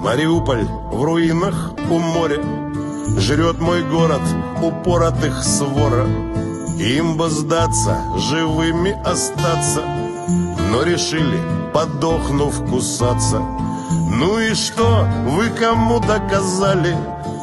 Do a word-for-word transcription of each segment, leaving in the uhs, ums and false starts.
Мариуполь в руинах у моря, жрет мой город упоротых свора. Им бы сдаться, живыми остаться, но решили, подохнув, кусаться. Ну и что вы кому доказали?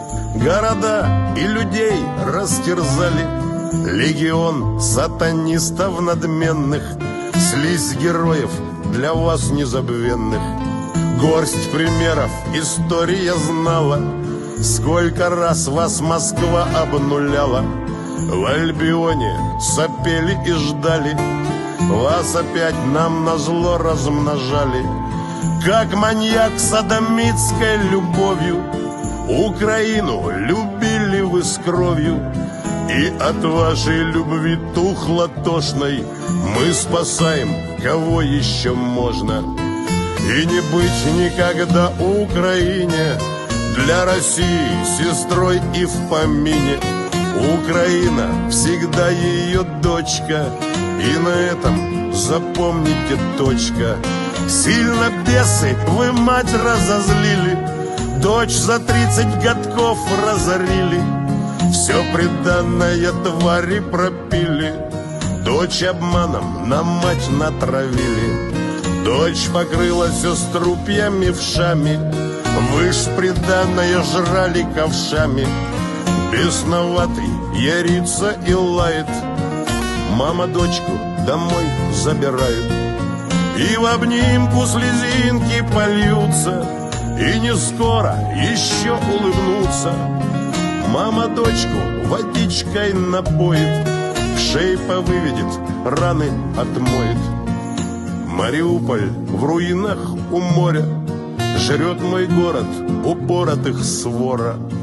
Города и людей растерзали. Легион сатанистов надменных, слизь героев для вас незабвенных. Горсть примеров история знала, сколько раз вас Москва обнуляла. В Альбионе сопели и ждали, вас опять нам назло размножали. Как маньяк содомитской любовью Украину любили вы с кровью. И от вашей любви тухло-тошной мы спасаем, кого еще можно. И не быть никогда Украине для России сестрой и в помине. Украина всегда ее дочка, и на этом запомните точка. Сильно бесы вы мать разозлили, дочь за тридцать годков разорили. Все преданное твари пропили, дочь обманом на мать натравили. Дочь покрыла сестру пьями вшами, вы ж преданное жрали ковшами. Бесноватый ярится и лает, мама дочку домой забирает. И в обнимку слезинки польются, и не скоро еще улыбнутся. Мама дочку водичкой напоит, в шей повыведет, раны отмоет. Мариуполь в руинах у моря, жрет мой город упоротых свора.